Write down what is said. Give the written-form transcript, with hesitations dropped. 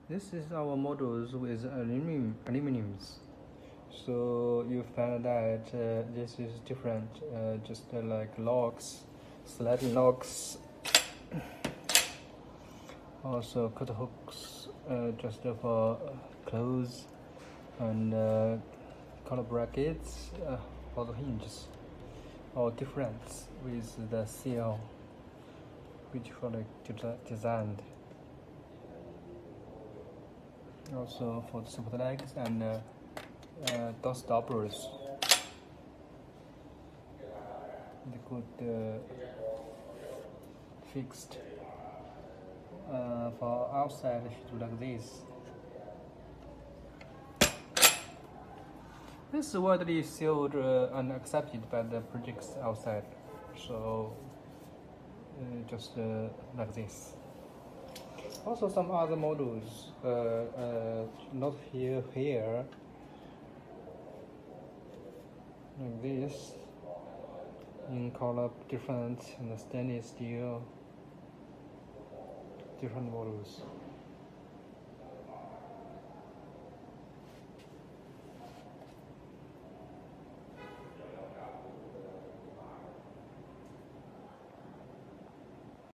This is our models with aluminums. So you find that this is different, just like locks, sliding locks, also cut hooks, just for clothes, and color brackets for the hinges, all different with the seal, beautifully designed. Also for the support legs and door stoppers, they could fixed. For outside, it should do like this. This is widely sold and accepted by the projects outside, so just like this. Also, some other models, not here, like this, in color different and stainless steel, different models.